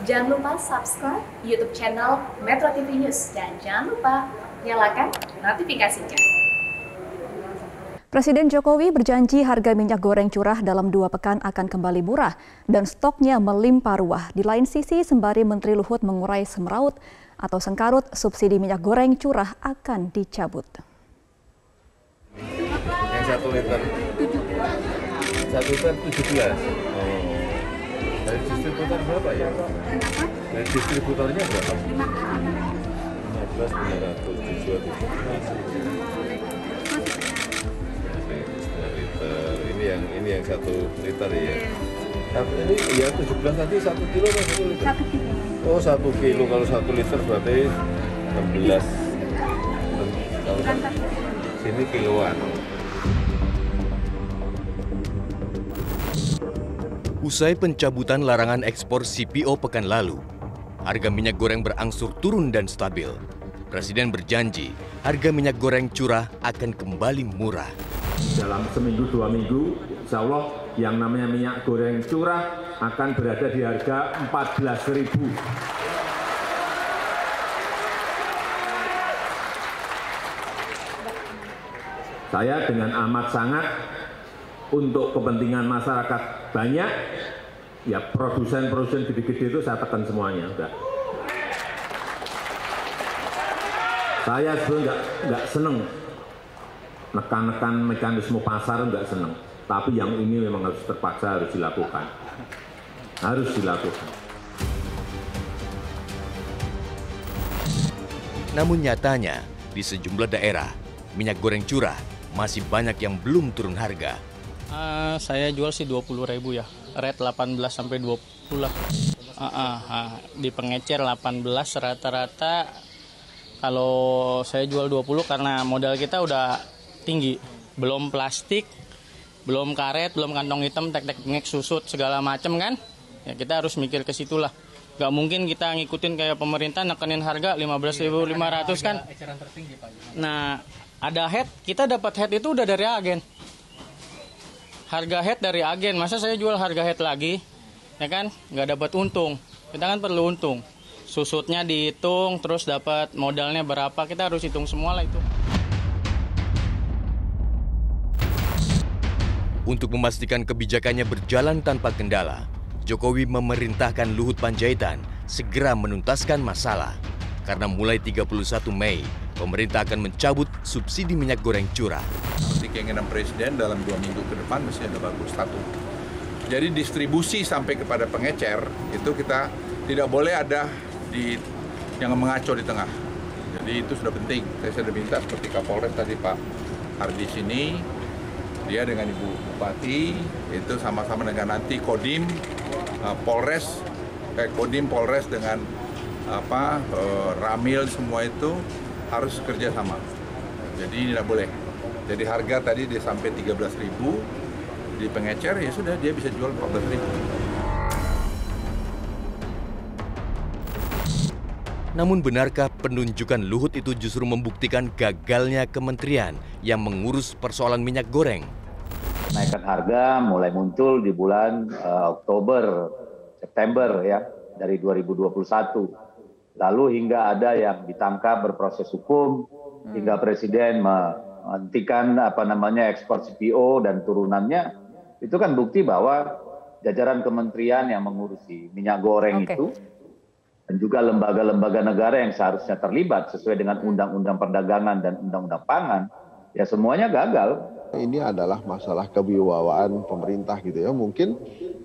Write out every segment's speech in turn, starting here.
Jangan lupa subscribe YouTube channel Metro TV News dan jangan lupa nyalakan notifikasinya. Presiden Jokowi berjanji harga minyak goreng curah dalam 2 pekan akan kembali murah dan stoknya melimpah ruah. Di lain sisi, sembari Menteri Luhut mengurai semeraut atau sengkarut, subsidi minyak goreng curah akan dicabut. Yang 1 liter? 1 liter 17. Dari distributor berapa ya? Dari distributornya berapa? 15.900 dijual di ini yang 1 liter ya. Ini ya 17 tadi 1 kilo atau 1 liter? 1 kilo. Oh 1 kilo, kalau 1 liter berarti 16. Kalau sini kiloan. Usai pencabutan larangan ekspor CPO pekan lalu, harga minyak goreng berangsur turun dan stabil. Presiden berjanji harga minyak goreng curah akan kembali murah. Dalam seminggu 2 minggu, insya Allah yang namanya minyak goreng curah akan berada di harga 14.000. Saya dengan amat sangat untuk kepentingan masyarakat banyak, ya produsen-produsen gede-gede itu saya tekan semuanya. Udah. Saya sebenarnya nggak seneng nekan-nekan mekanisme pasar, nggak seneng. Tapi yang ini memang harus terpaksa harus dilakukan. Harus dilakukan. Namun nyatanya, di sejumlah daerah, minyak goreng curah masih banyak yang belum turun harga. Saya jual sih 20.000 ya, rate 18 sampai 20 lah. Di pengecer 18 rata-rata. Kalau saya jual 20 karena modal kita udah tinggi. Belum plastik, belum karet, belum kantong hitam, tek-tek susut segala macam kan. Ya kita harus mikir ke situlah. Gak mungkin kita ngikutin kayak pemerintah nekenin harga 15.500 kan. Nah, ada head, kita dapat head itu udah dari agen. Harga head dari agen, masa saya jual harga head lagi? Ya kan, nggak dapat untung. Kita kan perlu untung. Susutnya dihitung, terus dapat modalnya berapa, kita harus hitung semua lah itu. Untuk memastikan kebijakannya berjalan tanpa kendala, Jokowi memerintahkan Luhut Panjaitan segera menuntaskan masalah. Karena mulai 31 Mei, pemerintah akan mencabut subsidi minyak goreng curah. Seperti keinginan Presiden dalam 2 minggu ke depan mesti ada bagus satu. Jadi distribusi sampai kepada pengecer itu kita tidak boleh ada yang mengaco di tengah. Jadi itu sudah penting. Saya sudah minta seperti Kapolres tadi Pak Hardi sini, dia dengan Ibu Bupati itu sama-sama dengan nanti Kodim, Polres, Kodim Polres dengan Ramil semua itu harus kerja sama. Jadi tidak boleh. Jadi harga tadi dia sampai 13.000 di pengecer, ya sudah dia bisa jual 14.000. Namun benarkah penunjukan Luhut itu justru membuktikan gagalnya kementerian yang mengurus persoalan minyak goreng? Kenaikan harga mulai muncul di bulan Oktober, September ya, dari 2021. Lalu hingga ada yang ditangkap berproses hukum, hingga Presiden menghentikan ekspor CPO dan turunannya. Itu kan bukti bahwa jajaran kementerian yang mengurusi minyak goreng itu dan juga lembaga-lembaga negara yang seharusnya terlibat sesuai dengan Undang-Undang Perdagangan dan Undang-Undang Pangan, ya semuanya gagal. Ini adalah masalah kewibawaan pemerintah gitu ya. Mungkin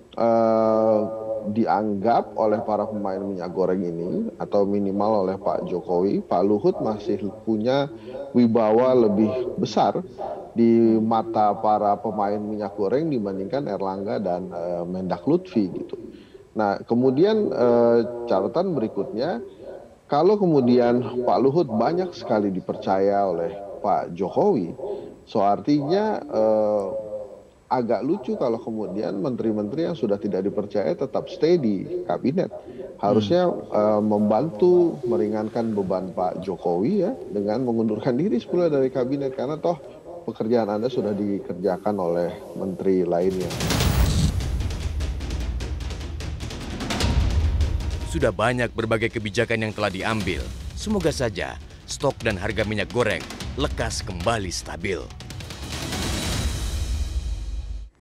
dianggap oleh para pemain minyak goreng ini atau minimal oleh Pak Jokowi, Pak Luhut masih punya wibawa lebih besar di mata para pemain minyak goreng dibandingkan Erlangga dan Mendak Lutfi gitu. Nah, kemudian catatan berikutnya, kalau kemudian Pak Luhut banyak sekali dipercaya oleh Pak Jokowi, so artinya agak lucu kalau kemudian menteri-menteri yang sudah tidak dipercaya tetap stay di kabinet. Harusnya membantu meringankan beban Pak Jokowi ya dengan mengundurkan diri semula dari kabinet, karena toh pekerjaan Anda sudah dikerjakan oleh menteri lainnya. sudah banyak berbagai kebijakan yang telah diambil. Semoga saja stok dan harga minyak goreng lekas kembali stabil.